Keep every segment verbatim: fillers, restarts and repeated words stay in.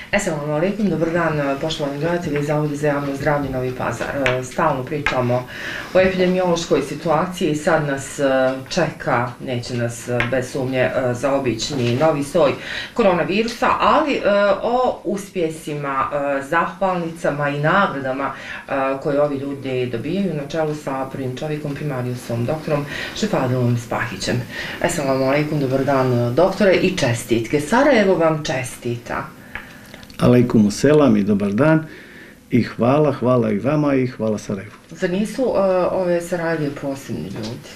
Assalamu alaikum, dobar dan poštovani gledatelji Zavoda za javno zdravlje Novi Pazar. Stalno pričamo o epidemiološkoj situaciji i sad nas čeka, neće nas bez sumnje zaobići ni novi soj koronavirusa, ali o uspjesima, zahvalnicama i nagradama koje ovi ljudi dobijaju na čelu sa prvim čovjekom, primarijusom doktorom Šefadilom Spahićem. Assalamu alaikum, dobar dan doktore i čestitke. Sarajevo vam čestita. Alejkumu selam i dobar dan i hvala, hvala i vama i hvala Sarajevu. Zar nisu uh, ove Sarajevije posebni ljudi?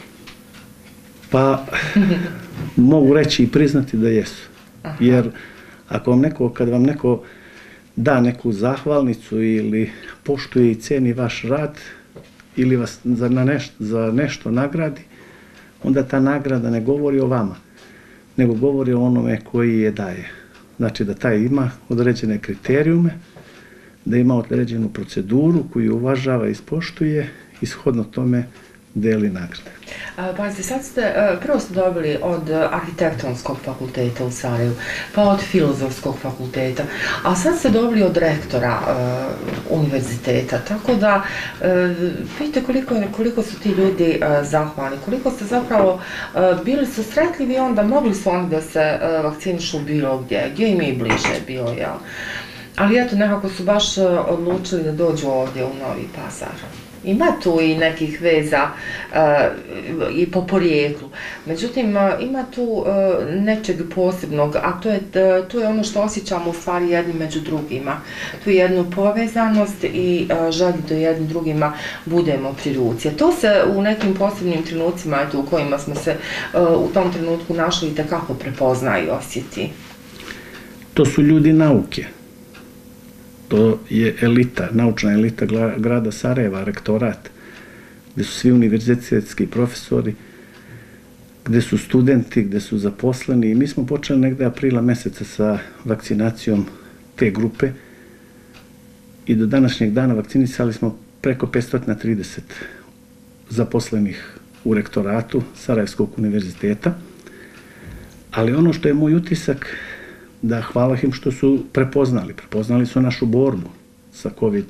Pa, mogu reći i priznati da jesu. Aha. Jer ako vam neko, kad vam neko da neku zahvalnicu ili poštuje i ceni vaš rad ili vas za, na nešto, za nešto nagradi, onda ta nagrada ne govori o vama, nego govori o onome koji je daje. Znači da taj ima određene kriterijume, da ima određenu proceduru koju uvažava i ispoštuje i shodno tome deli nagrade. Pazite, sad ste, prvo ste dobili od arhitektonskog fakulteta u Sarajevu, pa od filozofskog fakulteta, a sad ste dobili od rektora uh, univerziteta, tako da uh, vidite koliko, koliko su ti ljudi uh, zahvalni, koliko ste zapravo uh, bili su sretljivi, onda mogli su oni da se uh, vakcinišu bilo gdje, gdje im je i bliže bilo, jel? Ali eto, nekako su baš uh, odlučili da dođu ovdje u Novi Pazar. Ima tu i nekih veza uh, i po porijeklu. Međutim, uh, ima tu uh, nečeg posebnog, a to je, uh, to je ono što osjećamo u stvari jedni među drugima. Tu je jednu povezanost i uh, želji da jednim drugima budemo pri ruci. To se u nekim posebnim trenucima, eto, u kojima smo se uh, u tom trenutku našli i tekako prepozna i osjeti. To su ljudi nauke. To je elita, naučna elita grada Sarajeva, rektorat, gdje su svi univerzitetski profesori, gdje su studenti, gdje su zaposleni. I mi smo počeli negde aprila meseca sa vakcinacijom te grupe i do današnjeg dana vakcinisali smo preko petsto trideset zaposlenih u rektoratu Sarajevskog univerziteta. Ali ono što je moj utisak, da hvala im što su prepoznali. Prepoznali su našu borbu sa kovid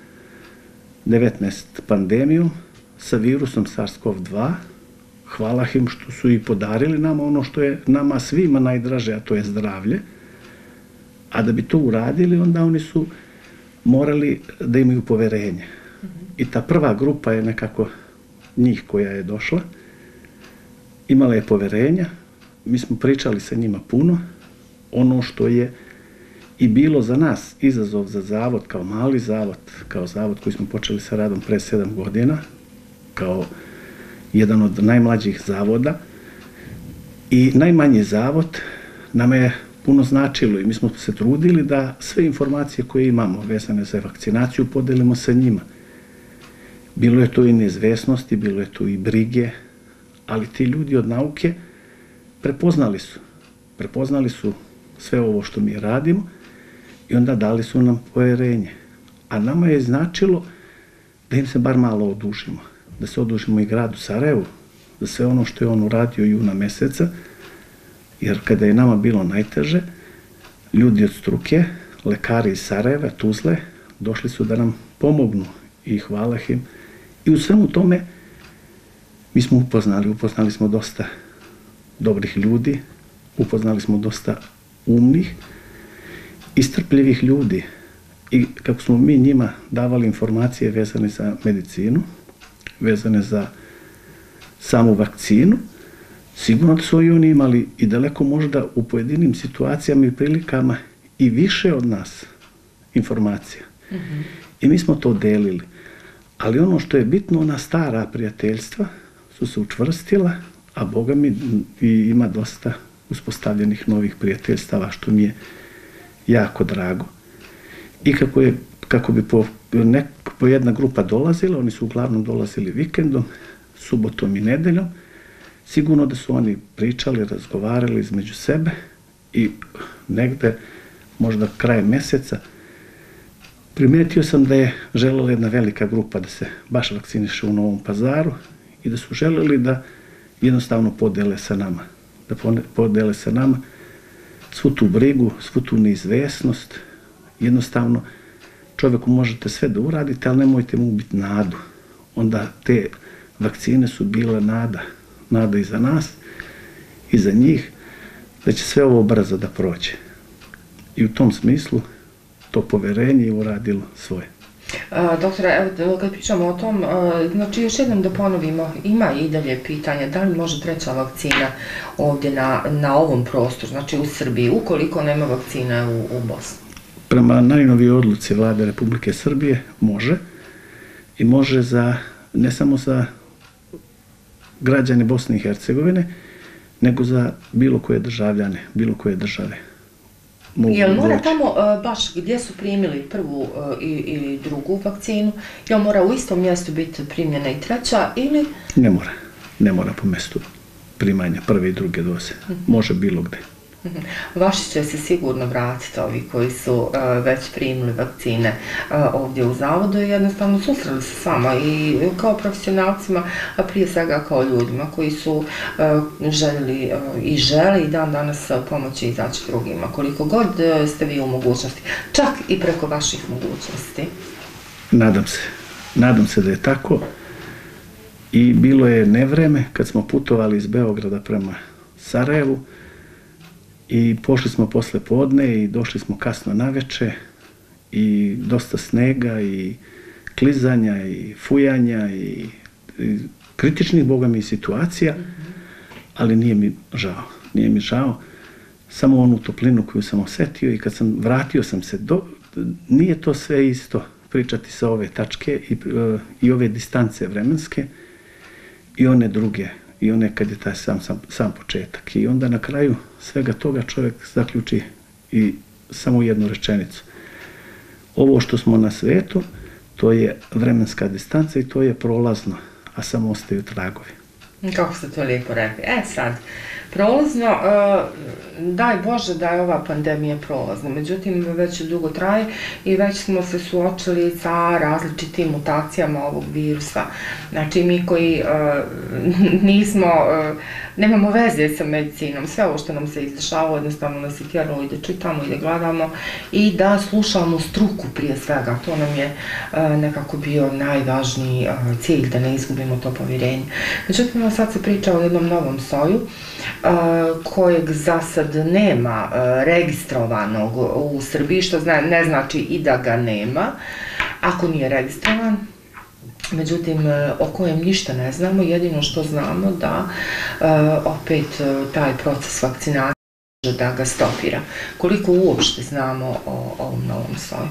devetnaest pandemijom, sa virusom SARS-CoV dva. Hvala im što su i podarili nama ono što je nama svima najdraže, a to je zdravlje. A da bi to uradili, onda oni su morali da imaju poverenje. I ta prva grupa je nekako njih koja je došla. Imala je poverenja. Mi smo pričali sa njima puno. Ono što je i bilo za nas izazov za zavod, kao mali zavod, kao zavod koji smo počeli sa radom pre sedam godina, kao jedan od najmlađih zavoda i najmanji zavod, nama je puno značilo i mi smo se trudili da sve informacije koje imamo vezane za vakcinaciju podelimo sa njima. Bilo je to i neizvesnosti, bilo je to i brige, ali ti ljudi od nauke prepoznali su, prepoznali su sve ovo što mi radimo i onda dali su nam poverenje. A nama je značilo da im se bar malo odužimo. Da se odužimo i gradu Sarajevu, za sve ono što je on uradio juna meseca, jer kada je nama bilo najteže, ljudi od struke, lekari iz Sarajeva, Tuzle, došli su da nam pomognu i hvala im. I u svemu tome mi smo upoznali, upoznali smo dosta dobrih ljudi, upoznali smo dosta umnih i strpljivih ljudi. I kako smo mi njima davali informacije vezane za medicinu, vezane za samu vakcinu, sigurno da su i oni imali i daleko možda u pojedinim situacijama i prilikama i više od nas informacija. Mm-hmm. I mi smo to delili. Ali ono što je bitno, ona stara prijateljstva su se učvrstila, a Boga mi i ima dosta uspostavljenih novih prijateljstava, što mi je jako drago. I kako, je, kako bi po, nek, po jedna grupa dolazila, oni su uglavnom dolazili vikendom, subotom i nedeljom, sigurno da su oni pričali, razgovarali između sebe i negde, možda kraj meseca, primetio sam da je želela jedna velika grupa da se baš vakciniše u Novom Pazaru i da su želeli da jednostavno podele sa nama. Da podele sa nama svu tu brigu, svu tu neizvesnost. Jednostavno, čovjeku možete sve da uradite, ali nemojte mu ubiti nadu. Onda te vakcine su bile nada. Nada i za nas, i za njih, da će sve ovo brzo da prođe. I u tom smislu to poverenje je uradilo svoje. Doktore, evo kad pričamo o tom, znači još jednom da ponovimo, ima i dalje pitanje da li može treća vakcina ovdje na, na ovom prostoru, znači u Srbiji, ukoliko nema vakcine u, u Bosni? Prema najnovijoj odluci Vlade Republike Srbije može, i može za, ne samo za građane Bosne i Hercegovine, nego za bilo koje državljane, bilo koje države. Jel mora tamo, baš gdje su primili prvu ili drugu vakcinu, jel mora u istom mjestu biti primljena i treća ili? Ne mora, ne mora po mjestu primanja prve i druge doze, može bilo gdje. Vaši će se sigurno vratiti, ovi koji su već primili vakcine ovdje u zavodu i jednostavno susreli se s vama i kao profesionalcima, a prije svega kao ljudima koji su željeli i žele i dan danas pomoći izaći drugima, koliko god ste vi u mogućnosti, čak i preko vaših mogućnosti. Nadam se, nadam se da je tako, i bilo je nevreme kad smo putovali iz Beograda prema Sarajevu, i pošli smo posle podne i došli smo kasno naveče i dosta snega i klizanja i fujanja i, i kritičnih, boga mi, situacija, ali nije mi žao. Nije mi žao. Samo onu toplinu koju sam osjetio, i kad sam vratio sam se do... Nije to sve isto pričati sa ove tačke i, i ove distance vremenske i one druge, i one kad je taj sam, sam, sam početak. I onda na kraju svega toga čovjek zaključi i samo jednu rečenicu. Ovo što smo na svetu, to je vremenska distanca i to je prolazno, a samo ostaju tragovi. Kako ste to lijepo rekli. E sad, prolazno, daj Bože da je ova pandemija prolazna, međutim već dugo traje i već smo se suočili sa različitim mutacijama ovog virusa. Znači mi koji nismo, nemamo veze sa medicinom, sve ovo što nam se izdešava jednostavno nas je tjeralo i da čitamo i da gledamo i da slušamo struku prije svega. To nam je nekako bio najvažniji cilj, da ne izgubimo to povjerenje. Međutim, sad se priča o jednom novom soju kojeg za sad nema registrovanog u Srbiji, što ne znači i da ga nema ako nije registrovan. Međutim, o kojem ništa ne znamo, jedino što znamo da opet taj proces vakcinacije može da ga stopira. Koliko uopšte znamo o ovom novom soju?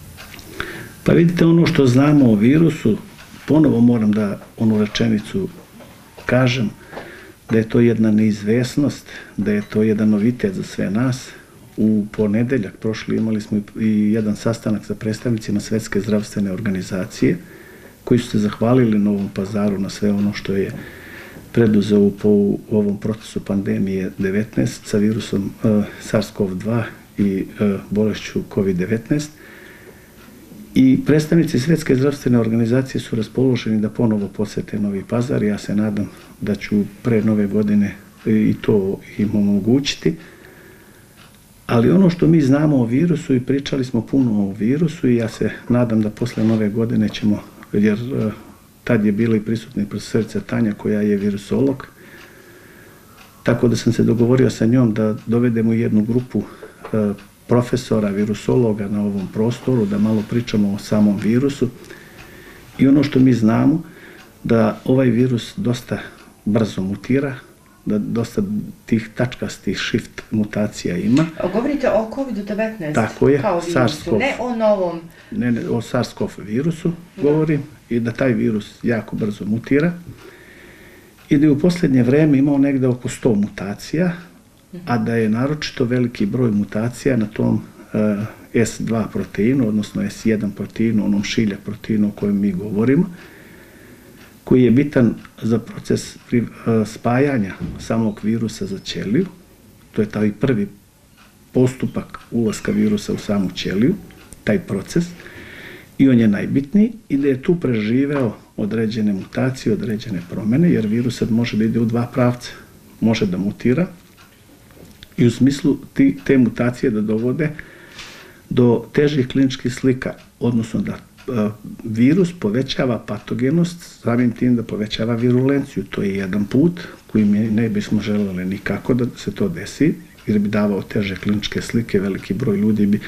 Pa vidite, ono što znamo o virusu, ponovo moram da onu rečenicu kažem, da je to jedna neizvesnost, da je to jedan novitet za sve nas. U ponedeljak prošli imali smo i jedan sastanak sa predstavnicima Svetske zdravstvene organizacije, koji su se zahvalili Novom Pazaru na sve ono što je preduzeo po u ovom procesu pandemije devetnaest sa virusom uh, SARS-CoV dva i uh, bolešću COVID devetnaest. I predstavnici Svetske zdravstvene organizacije su raspoloženi da ponovo posete Novi Pazar. Ja se nadam da ću pre nove godine i to im omogućiti. Ali ono što mi znamo o virusu, i pričali smo puno o virusu, i ja se nadam da posle nove godine ćemo, jer uh, tad je bila i prisutna profesorica Tanja koja je virusolog, tako da sam se dogovorio sa njom da dovedemo jednu grupu uh, profesora, virusologa na ovom prostoru, da malo pričamo o samom virusu. I ono što mi znamo, da ovaj virus dosta brzo mutira, da dosta tih tačkastih shift mutacija ima. Govorite o COVID devetnaest? Tako je, kao virusu, ne o novom... Ne, ne, o SARS-CoV virusu govorim, i da taj virus jako brzo mutira. I da je u posljednje vreme imao negde oko sto mutacija, a da je naročito veliki broj mutacija na tom uh, S dva proteinu, odnosno S jedan proteinu, onom šiljak proteinu o kojem mi govorimo, koji je bitan za proces pri, uh, spajanja samog virusa za ćeliju. To je taj prvi postupak ulaska virusa u samu ćeliju, taj proces, i on je najbitniji, i da je tu preživeo određene mutacije, određene promjene, jer virus sad može da ide u dva pravca. Može da mutira i u smislu ti, te mutacije da dovode do težih kliničkih slika, odnosno da a, virus povećava patogenost, samim tim da povećava virulenciju. To je jedan put koji mi ne bismo želeli nikako da se to desi, jer bi davao teže kliničke slike, veliki broj ljudi bi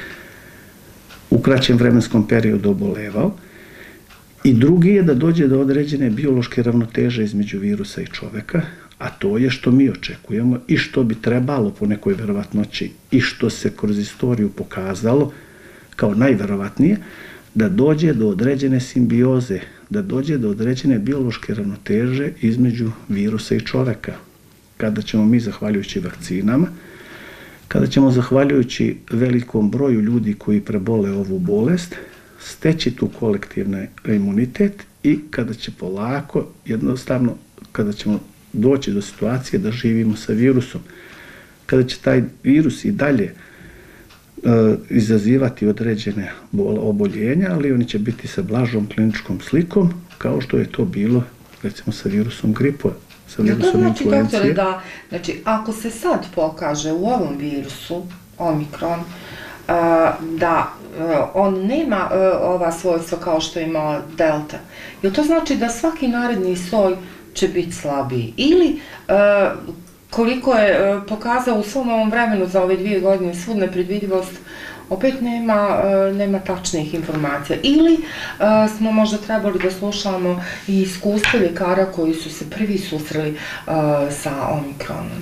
u kraćem vremenskom periodu obolevao. I drugi je da dođe do određene biološke ravnoteže između virusa i čoveka, a to je što mi očekujemo i što bi trebalo po nekoj verovatnoći i što se kroz istoriju pokazalo kao najverovatnije, da dođe do određene simbioze, da dođe do određene biološke ravnoteže između virusa i čoveka. Kada ćemo mi, zahvaljujući vakcinama, kada ćemo, zahvaljujući velikom broju ljudi koji prebole ovu bolest, steći tu kolektivni imunitet i kada će polako, jednostavno, kada ćemo doći do situacije da živimo sa virusom, kada će taj virus i dalje uh, izazivati određene oboljenja, ali oni će biti sa blažom kliničkom slikom, kao što je to bilo, recimo, sa virusom gripa, sa virusom to znači, influencije. doktore, da, znači, ako se sad pokaže u ovom virusu, omikron, Uh, da uh, on nema uh, ova svojstva kao što ima delta. Jel to znači da svaki naredni soj će biti slabiji? Ili uh, koliko je uh, pokazao u svom ovom vremenu za ove dvije godine svu nepredvidivost, opet nema, uh, nema tačnih informacija. Ili uh, smo možda trebali da slušamo i iskustvo ljekara koji su se prvi susreli uh, sa omikronom.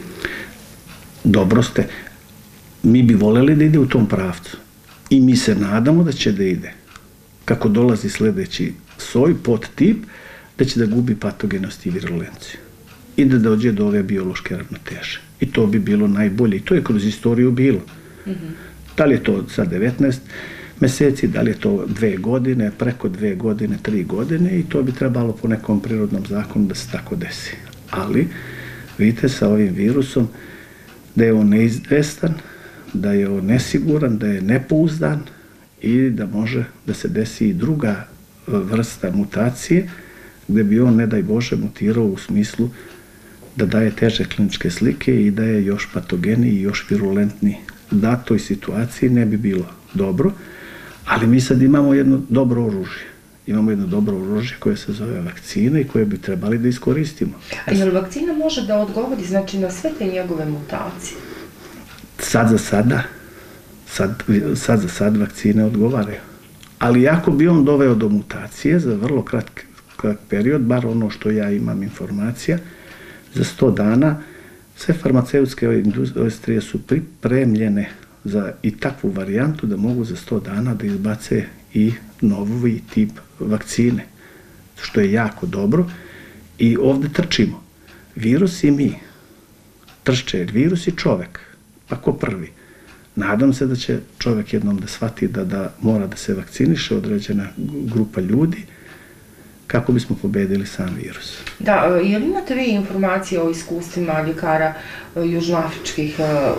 Dobro ste. Mi bi voljeli da ide u tom pravcu i mi se nadamo da će da ide. Kako dolazi sljedeći soj, podtip, da će da gubi patogenost i virulenciju i da dođe do ove biološke ravnoteže. I to bi bilo najbolje. I to je kroz istoriju bilo. Mm-hmm. Da li je to sa devetnaest meseci, da li je to dve godine, preko dve godine, tri godine, i to bi trebalo po nekom prirodnom zakonu da se tako desi. Ali, vidite, sa ovim virusom, da je on neizvestan, da je on nesiguran, da je nepouzdan i da može da se desi i druga vrsta mutacije, gde bi on, ne daj Bože, mutirao u smislu da daje teže kliničke slike i da je još patogeniji i još virulentniji. Da, toj situaciji ne bi bilo dobro, ali mi sad imamo jedno dobro oružje. Imamo jedno dobro oružje koje se zove vakcina i koje bi trebali da iskoristimo. A je li vakcina može da odgovori, znači, na sve te njegove mutacije? Sad za sada, sad, sad za sad vakcine odgovaraju. Ali ako bi on doveo do mutacije za vrlo kratki krat period, bar ono što ja imam informacija, za sto dana sve farmaceutske industrije su pripremljene za i takvu varijantu da mogu za sto dana da izbace i novi tip vakcine, što je jako dobro. I ovde trčimo. Virus i mi. Trče virus i čovek. Pa ko prvi? Nadam se da će čovek jednom da shvati da, da mora da se vakciniše određena grupa ljudi kako bismo pobedili sam virus. Da, je li imate vi informacije o iskustvima ljekara južnoafričkih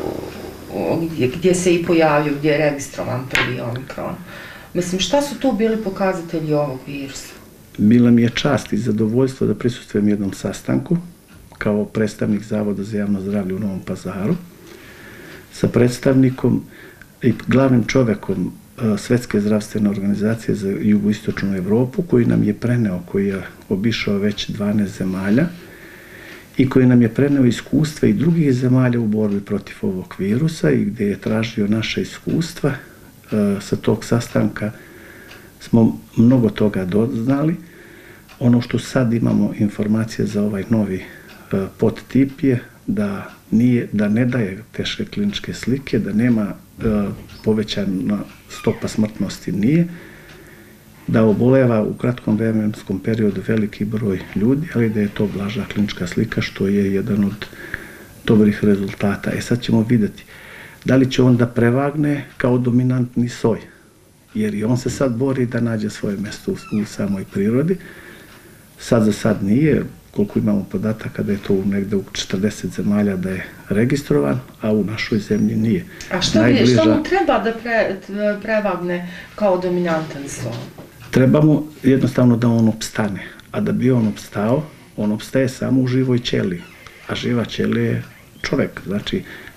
gdje, gdje se i pojavio, gdje je registrovan prvi omikron? Mislim, šta su tu bili pokazatelji ovog virusa? Bila mi je čast i zadovoljstvo da prisustvujem jednom sastanku kao predstavnik Zavoda za javno zdravlje u Novom Pazaru sa predstavnikom i glavnim čovekom Svetske zdravstvene organizacije za jugoistočnu Evropu, koji nam je preneo, koji je obišao već dvanaest zemalja i koji nam je preneo iskustva i drugih zemalja u borbi protiv ovog virusa i gdje je tražio naše iskustva. Sa tog sastanka smo mnogo toga doznali. Ono što sad imamo informacije za ovaj novi podtip je da, nije, da ne daje teške kliničke slike, da nema povećana stopa smrtnosti nije, da oboleva u kratkom vremenskom periodu veliki broj ljudi, ali da je to blaža klinička slika, što je jedan od dobrih rezultata. E sad ćemo vidjeti da li će on da prevagne kao dominantni soj, jer i on se sad bori da nađe svoje mjesto u, u samoj prirodi. Sad za sad nije, koliko imamo podataka da je to negde u četrdeset zemalja da je registrovan, a u našoj zemlji nije. A što, Najbliža... što mu treba da pre, prevagne kao dominantan soj? Treba mu jednostavno da on opstane, a da bi on opstao, on opstaje samo u živoj ćeliji, a živa ćelija je čovek. Znači,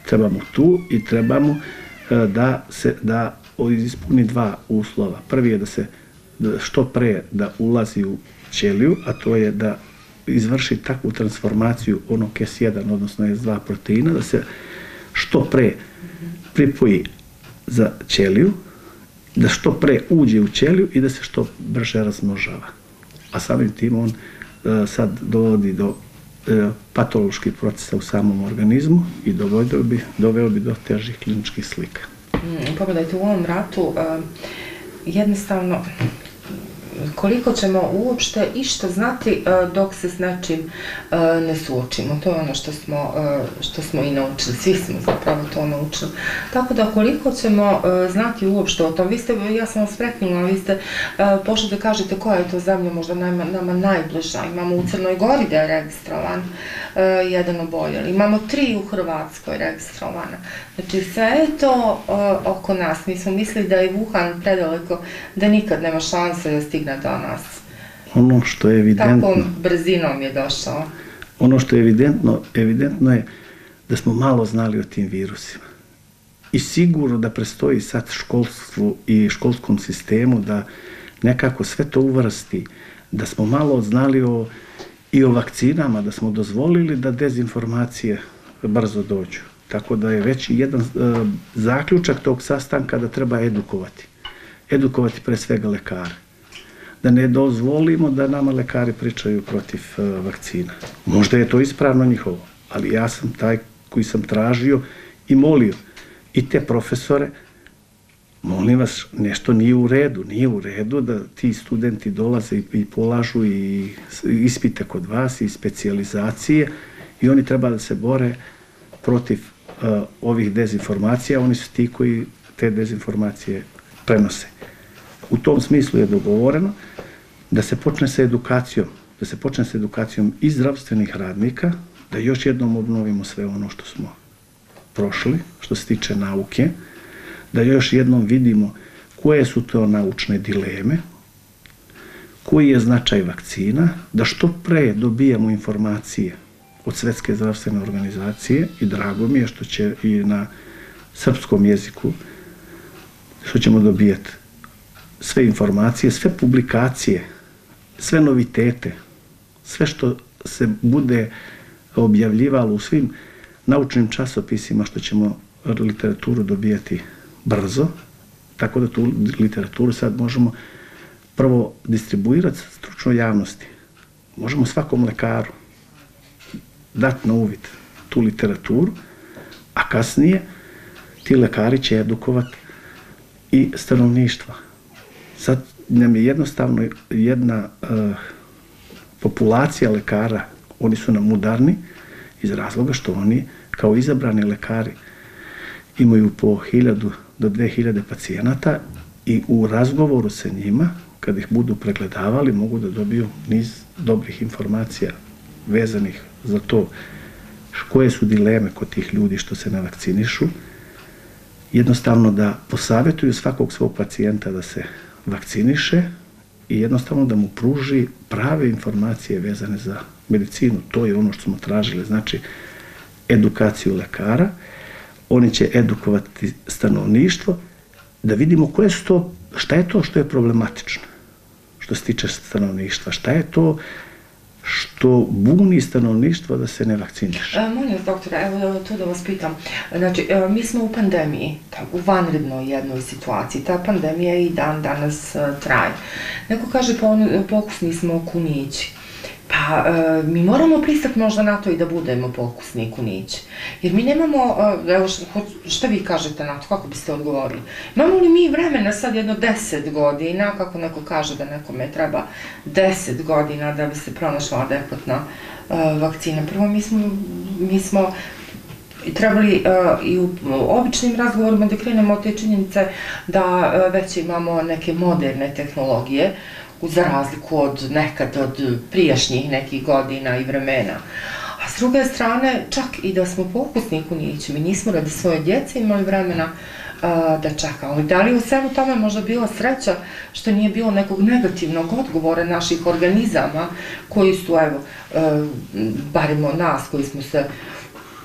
Trebamo tu i trebamo da se da ispuni dva uslova. Prvi je da se da što pre da ulazi u ćeliju, a to je da izvrši takvu transformaciju onog es jedan, odnosno es dva proteina, da se što pre pripoji za ćeliju, da što pre uđe u ćeliju i da se što brže razmnožava. A samim tim on e, sad dovodi do e, patoloških procesa u samom organizmu i doveo bi, doveo bi do težih kliničkih slika. Mm, pogledajte, u ovom ratu e, jednostavno koliko ćemo uopšte išta znati dok se s nečim ne suočimo. To je ono što smo, što smo i naučili, svi smo zapravo to naučili. Tako da koliko ćemo znati uopšte o tom, vi ste, ja sam vas preknula, vi ste pošli da kažete koja je to zemlja možda nama, nama najbliža. Imamo u Crnoj Gori da je registrovan jedan oboljeli, imamo tri u Hrvatskoj registrovana. Znači sve je to oko nas, mi smo mislili da je Wuhan predaleko, da nikad nema šanse da stigne do nas. Ono što je evidentno... Takvom brzinom je došao. Ono što je evidentno, evidentno je da smo malo znali o tim virusima. I sigurno da prestoji sad školstvu i školskom sistemu da nekako sve to uvrsti, da smo malo znali o, i o vakcinama, da smo dozvolili da dezinformacije brzo dođu. Tako da je već jedan uh, zaključak tog sastanka da treba edukovati. Edukovati pre svega lekare. Da ne dozvolimo da nama lekari pričaju protiv uh, vakcina. Možda je to ispravno njihovo, ali ja sam taj koji sam tražio i molio i te profesore, molim vas, nešto nije u redu. Nije u redu da ti studenti dolaze i, i polažu i ispite kod vas i specijalizacije i oni treba da se bore protiv uh, ovih dezinformacija. Oni su ti koji te dezinformacije prenose. U tom smislu je dogovoreno da se počne sa edukacijom, da se počne sa edukacijom i zdravstvenih radnika, da još jednom obnovimo sve ono što smo prošli, što se tiče nauke, da još jednom vidimo koje su to naučne dileme, koji je značaj vakcina, da što pre dobijamo informacije od Svetske zdravstvene organizacije i drago mi je što će i na srpskom jeziku što ćemo dobijati sve informacije, sve publikacije, sve novitete, sve što se bude objavljivalo u svim naučnim časopisima, što ćemo literaturu dobijati brzo, tako da tu literaturu sad možemo prvo distribuirati stručnoj javnosti. Možemo svakom lekaru dati na uvid tu literaturu, a kasnije ti lekari će edukovati i stanovništva. Sad nam je jednostavno jedna uh, populacija lekara, oni su nam udarni iz razloga što oni kao izabrani lekari imaju po hiljadu do dve hiljade pacijenata i u razgovoru sa njima, kad ih budu pregledavali, mogu da dobiju niz dobrih informacija vezanih za to koje su dileme kod tih ljudi što se ne vakcinišu, jednostavno da posavjetuju svakog svog pacijenta da se vakciniše i jednostavno da mu pruži prave informacije vezane za medicinu. To je ono što smo tražili, znači edukaciju lekara, oni će edukovati stanovništvo, da vidimo koje su to, šta je to što je problematično što se tiče stanovništva, šta je to što buni stanovništvo da se ne vakciniše. E, molim vas, doktore, evo tu da vas pitam. Znači, e, mi smo u pandemiji, u vanrednoj jednoj situaciji. Ta pandemija i dan danas e, traje. Neko kaže, pa on, pokusni smo kunići. Pa e, mi moramo pristati možda na to i da budemo pokusni kunići. Jer mi nemamo, e, evo šta vi kažete na to, kako biste odgovorili? Imamo li mi vremena sad jedno deset godina, kako neko kaže da nekome treba deset godina da bi se pronašla adekvatna e, vakcina? Prvo mi smo, mi smo trebali uh, i u običnim razgovorima da krenemo od te činjenice da uh, već imamo neke moderne tehnologije, za razliku od nekad, od prijašnjih nekih godina i vremena. A s druge strane, čak i da smo pokusni kunići, mi nismo radi svoje djece imali vremena uh, da čekamo. Da li u svemu tome možda bila sreća što nije bilo nekog negativnog odgovora naših organizama koji su, evo, uh, barem od nas koji smo se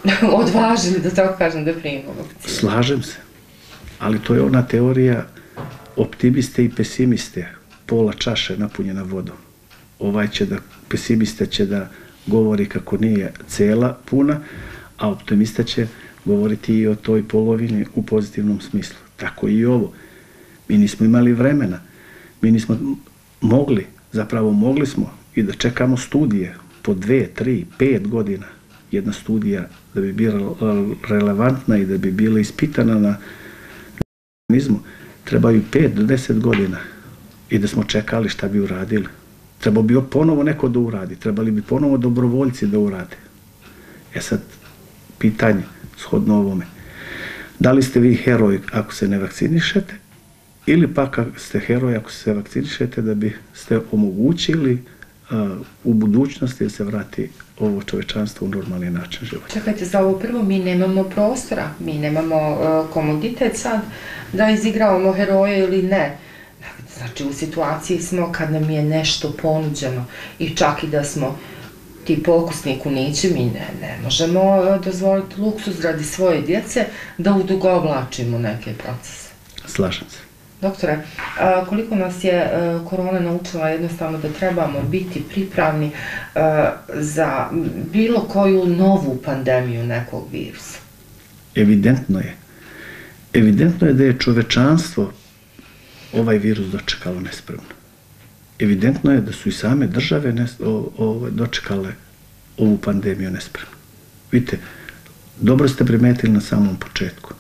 odvažili, da tako kažem, da primimo vakcinu. Slažem se, ali to je ona teorija optimiste i pesimiste, pola čaše napunjena vodom. Ovaj će da, pesimista će da govori kako nije cela puna, a optimista će govoriti i o toj polovini u pozitivnom smislu. Tako i ovo. Mi nismo imali vremena, mi nismo mogli, zapravo mogli smo i da čekamo studije po dve, tri, pet godina. Jedna studija da bi bila relevantna i da bi bila ispitana na organizmu, trebaju pet do deset godina i da smo čekali šta bi uradili. Trebao bi ponovo neko da uradi, trebali bi ponovo dobrovoljci da urade. E sad, pitanje, shodno ovome, da li ste vi heroj ako se ne vakcinišete, ili pak ste heroj ako se vakcinišete da bi ste omogućili uh, u budućnosti da se vrati ovo čovečanstvo u normalni način života. Čekajte, za ovo prvo mi nemamo prostora, mi nemamo uh, komoditet sad da izigravamo heroje ili ne. Znači, u situaciji smo kad nam je nešto ponuđeno i čak i da smo ti pokusni kunići, mi ne, ne možemo dozvoliti luksuz radi svoje djece da udugovlačimo neke procese. Slažem se. Doktore, a, koliko nas je a, korona naučila jednostavno da trebamo biti pripravni a, za bilo koju novu pandemiju nekog virusa? Evidentno je. Evidentno je da je čovečanstvo ovaj virus dočekalo nespremno. Evidentno je da su i same države nes, o, o, dočekale ovu pandemiju nespremno. Vidite, dobro ste primetili na samom početku.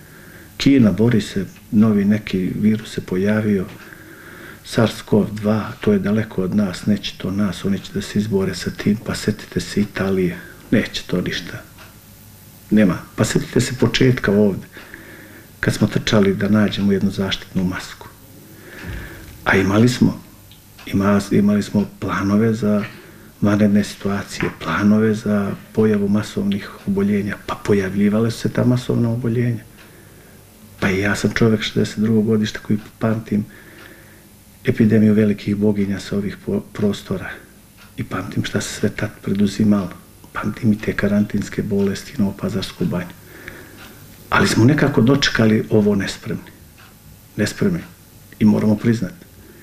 Kina bori se, novi neki virus se pojavio, SARS-CoV dva, to je daleko od nas, neće to nas, oni će da se izbore sa tim, pa setite se Italije, neće to ništa. Nema, pa setite se početka ovde, kad smo trčali da nađemo jednu zaštitnu masku. A imali smo, ima, imali smo planove za vanredne situacije, planove za pojavu masovnih oboljenja, pa pojavljivale su se ta masovna oboljenja. Pa i ja sam čovjek šezdeset drugog godišta koji pamtim epidemiju velikih boginja sa ovih prostora i pamtim šta se sve tad preduzimalo. Pamtim i te karantinske bolesti na Novopazarsku banju. Ali smo nekako dočekali ovo nespremni. Nespremni. I moramo priznati.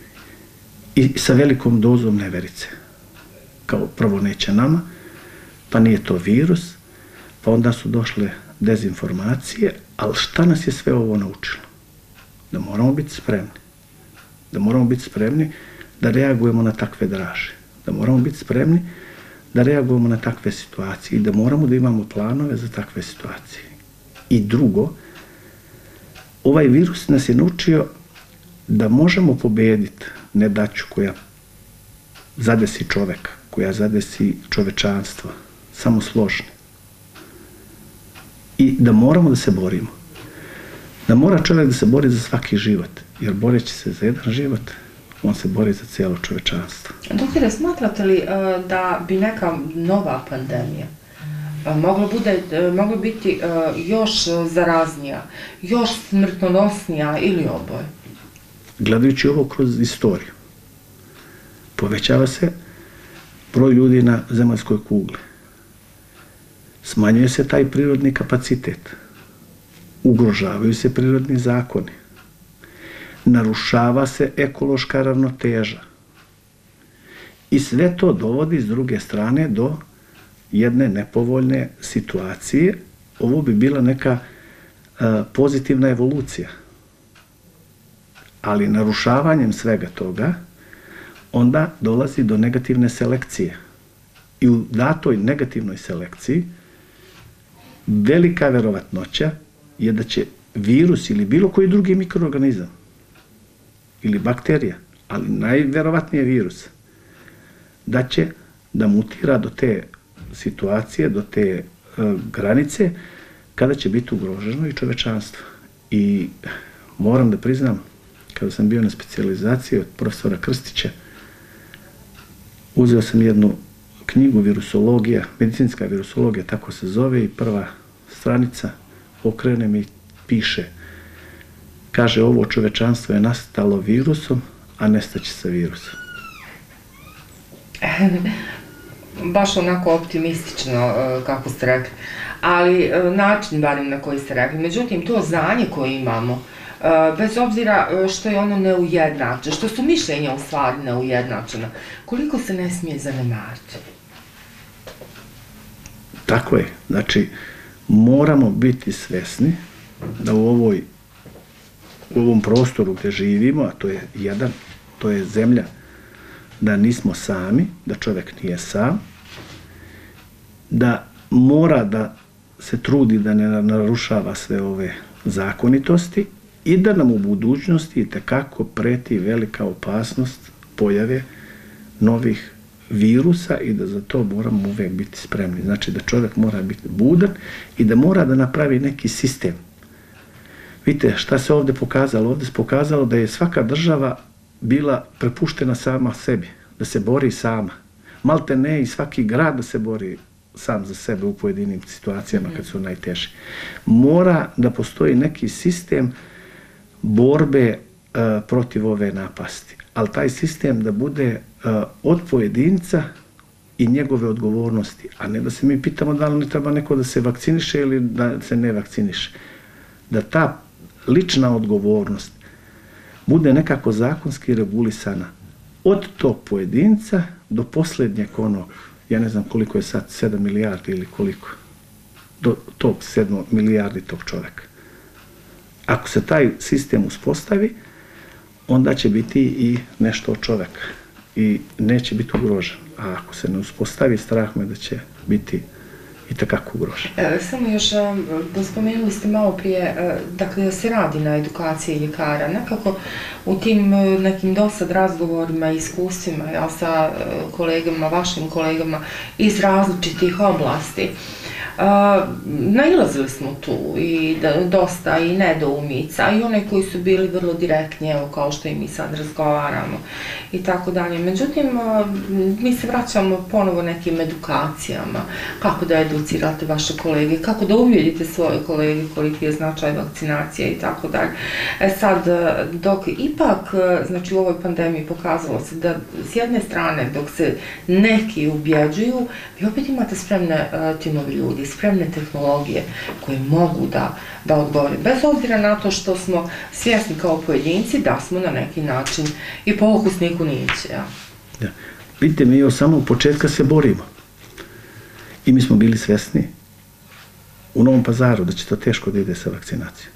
I sa velikom dozom neverice. Kao prvo neće nama, pa nije to virus, pa onda su došle dezinformacije, ali šta nas je sve ovo naučilo? Da moramo biti spremni. Da moramo biti spremni da reagujemo na takve draže. Da moramo biti spremni da reagujemo na takve situacije i da moramo da imamo planove za takve situacije. I drugo, ovaj virus nas je naučio da možemo pobediti nedaću koja zadesi čoveka, koja zadesi čovečanstvo, samo složni. I da moramo da se borimo. Da mora čovjek da se bori za svaki život, jer boreći se za jedan život, on se bori za cijelo čovečanstvo. Doktore, smatrate li uh, da bi neka nova pandemija uh, mogla, bude, uh, mogla biti uh, još zaraznija, još smrtonosnija ili oboje? Gledajući ovo kroz istoriju, povećava se broj ljudi na zemaljskoj kugli. Smanjuje se taj prirodni kapacitet. Ugrožavaju se prirodni zakoni. Narušava se ekološka ravnoteža. I sve to dovodi s druge strane do jedne nepovoljne situacije. Ovo bi bila neka a, pozitivna evolucija. Ali narušavanjem svega toga onda dolazi do negativne selekcije. I u datoj negativnoj selekciji velika verovatnoća je da će virus ili bilo koji drugi mikroorganizam ili bakterija, ali najverovatnije virus, da će da mutira do te situacije, do te uh, granice, kada će biti ugroženo i čovečanstvo. I moram da priznam, kada sam bio na specijalizaciji od profesora Krstića, uzeo sam jednu knjigu virusologija, medicinska virusologija, tako se zove, i prva stranica okrenem i piše, kaže, ovo čovečanstvo je nastalo virusom, a nestaće sa virusom. baš onako optimistično, kako ste rekli, ali način barem na koji ste rekli. Međutim, to znanje koje imamo, bez obzira što je ono neujednačeno, što su mišljenja u stvari neujednačena, koliko se ne smije zanemariti? Tako je. Znači, moramo biti svesni da u ovoj u ovom prostoru gdje živimo, a to je jedan, to je zemlja, da nismo sami, da čovjek nije sam, da mora da se trudi da ne narušava sve ove zakonitosti i da nam u budućnosti itekako preti velika opasnost pojave novih virusa i da za to moramo uvijek biti spremni. Znači da čovjek mora biti budan i da mora da napravi neki sistem. Vidite šta se ovdje pokazalo? Ovdje se pokazalo da je svaka država bila prepuštena sama sebi, da se bori sama. Malte ne i svaki grad da se bori sam za sebe u pojedinim situacijama kad su najteže. Mora da postoji neki sistem borbe uh, protiv ove napasti. Ali taj sistem da bude uh, od pojedinca i njegove odgovornosti, a ne da se mi pitamo da li ne treba neko da se vakciniše ili da se ne vakciniše. Da ta lična odgovornost bude nekako zakonski regulisana od tog pojedinca do posljednjeg onog, ja ne znam koliko je sad, sedam milijardi ili koliko, do tog sedam milijardi tog čovjeka. Ako se taj sistem uspostavi, onda će biti i nešto od čovjeka i neće biti ugrožen. A ako se ne uspostavi, strah me da će biti i takako ugrožen. E, samo još, da spomenuli ste malo prije, dakle, da se radi na edukaciji ljekara. Nekako u tim nekim dosad razgovorima i iskustvima, ja sa kolegama, vašim kolegama iz različitih oblasti, Uh, nailazili smo tu i da, dosta i nedoumica i one koji su bili vrlo direktni, evo kao što i mi sad razgovaramo i tako dalje. Međutim, uh, mi se vraćamo ponovo nekim edukacijama, kako da educirate vaše kolege, kako da uvjerite svoje kolege koliki je značaj vakcinacije i tako dalje. E sad, dok ipak, znači u ovoj pandemiji pokazalo se da s jedne strane dok se neki ubjeđuju, vi opet imate spremne uh, timove ljudi, spremne tehnologije koje mogu da, da odgovore. Bez obzira na to što smo svjesni kao pojedinci da smo na neki način i po okusniku niće. Ja. Ja. Vidite, mi od samog početka se borimo. I mi smo bili svjesni u Novom Pazaru da će to teško da ide sa vakcinacijom.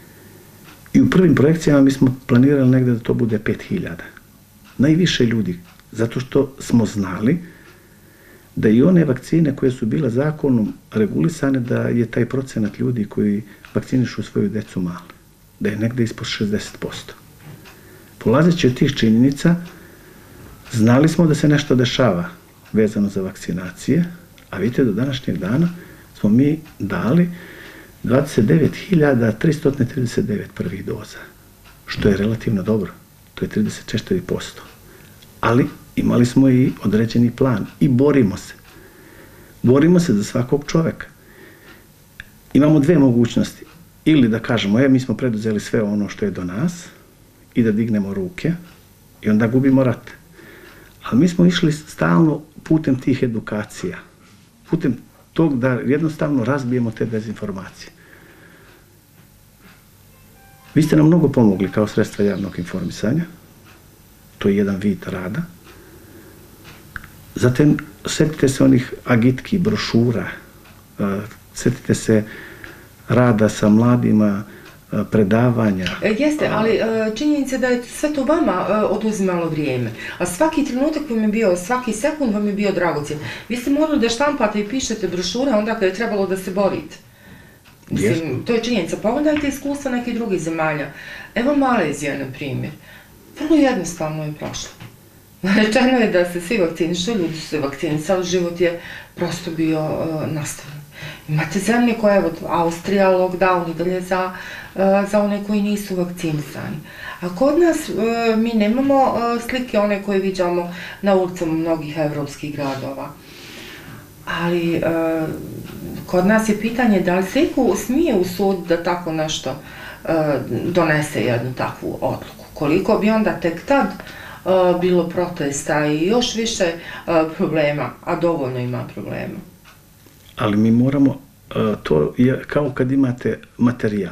I u prvim projekcijama mi smo planirali negdje da to bude pet hiljada. Najviše ljudi, zato što smo znali da i one vakcine koje su bile zakonom regulisane, da je taj procenat ljudi koji vakcinišu svoju decu mali, da je negdje ispod šezdeset posto. Polazeći od tih činjenica, znali smo da se nešto dešava vezano za vakcinacije, a vidite, do današnjeg dana smo mi dali dvadeset devet hiljada tristo trideset devet prvih doza, što je relativno dobro, to je trideset četiri posto. Ali imali smo i određeni plan i borimo se. Borimo se za svakog čovjeka. Imamo dve mogućnosti. Ili da kažemo, e, mi smo preduzeli sve ono što je do nas i da dignemo ruke i onda gubimo rat. Ali mi smo išli stalno putem tih edukacija, putem tog da jednostavno razbijemo te dezinformacije. Vi ste nam mnogo pomogli kao sredstva javnog informisanja. To je jedan vid rada. Zatim, sjetite se onih agitki, brošura, sjetite se rada sa mladima, predavanja. Jeste, ali činjenica da je sve to vama oduzimalo vrijeme. A svaki trenutak vam je bio, svaki sekund vam je bio dragocjen. Vi ste morali da štampate i pišete brošure onda kada je trebalo da se borite. Mislim, to je činjenica. Pogledajte iskustva nekih drugih zemalja. Evo Malezija, na primjer. Vrlo jednostavno je prošlo. Rečeno je da se svi vakcinišu, ljudi su se vakcinisali, život je prosto bio uh, nastavljen. Imate zemlje koje, evo, Austrija, lockdown i dalje za, uh, za one koji nisu vakcinisani. A kod nas uh, mi nemamo uh, slike one koje viđamo na ulicama mnogih evropskih gradova. Ali uh, kod nas je pitanje da li se iko smije usuditi da tako nešto uh, donese jednu takvu odluku. Koliko bi onda tek tad bilo protesta i još više problema, a dovoljno ima problema. Ali mi moramo, to je kao kad imate materijal.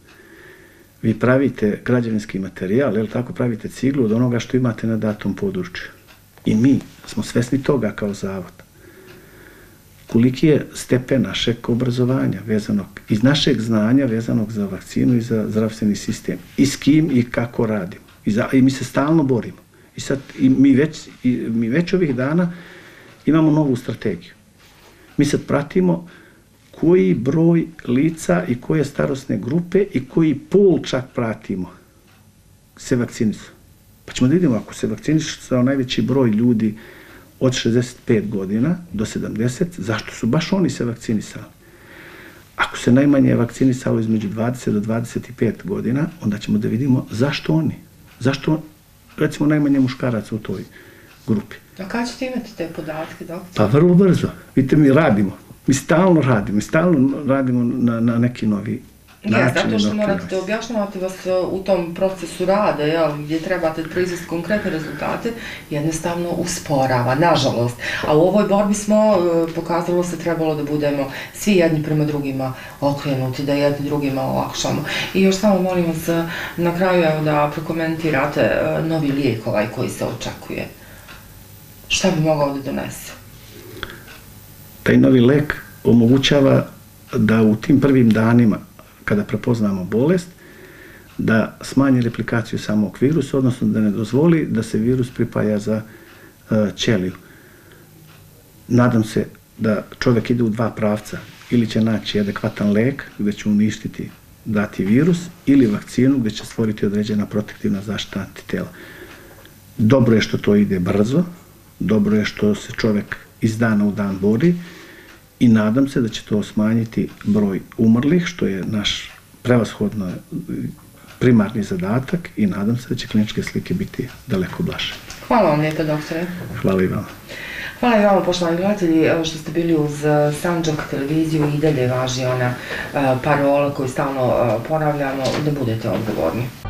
Vi pravite građevinski materijal, jel tako, pravite ciglu od onoga što imate na datom području. I mi smo svesni toga kao zavod. Koliki je stepen našeg obrazovanja vezanog, iz našeg znanja vezanog za vakcinu i za zdravstveni sistem. I s kim i kako radimo. I, za, i mi se stalno borimo. I sad i mi, već, i mi već ovih dana imamo novu strategiju. Mi sad pratimo koji broj lica i koje starosne grupe i koji pol čak pratimo se vakcinisu. Pa ćemo da vidimo, ako se vakcinišu sa najveći broj ljudi od šezdeset pet godina do sedamdeset, zašto su baš oni se vakcinisali? Ako se najmanje vakcinisalo između dvadeset do dvadeset pet godina, onda ćemo da vidimo zašto oni. Zašto, recimo, najmanje muškaraca u toj grupi. A kada ćete imati te podatke, doktor? Pa vrlo brzo. Vidite, mi radimo. Mi stalno radimo. Mi stalno radimo na, na neki novi način. Ja, zato što morate da objašnjavate vas u tom procesu rada, jel, gdje trebate proizvesti konkretne rezultate, jednostavno usporava, nažalost. A u ovoj borbi smo, pokazalo se, trebalo da budemo svi jedni prema drugima okrenuti, da jedni drugima olakšamo. I još samo molim vas na kraju evo, da prokomentirate novi lijek ovaj koji se očekuje. Šta bi mogao da donese? Taj novi lek omogućava da u tim prvim danima, kada prepoznamo bolest, da smanji replikaciju samog virusa, odnosno da ne dozvoli da se virus pripaja za uh, ćeliju. Nadam se da čovjek ide u dva pravca. Ili će naći adekvatan lek gdje će uništiti dati virus, ili vakcinu gdje će stvoriti određena protektivna zaštita antitela. Dobro je što to ide brzo, dobro je što se čovjek iz dana u dan bori i nadam se da će to smanjiti broj umrlih, što je naš prevashodno primarni zadatak, i nadam se da će kliničke slike biti daleko blaže. Hvala vam lijepo, doktore. Hvala i vama. Hvala i vama, poštovani gledatelji, što ste bili uz Sandžak televiziju. I dalje važi ona parola koju stalno ponavljamo, da budete odgovorni.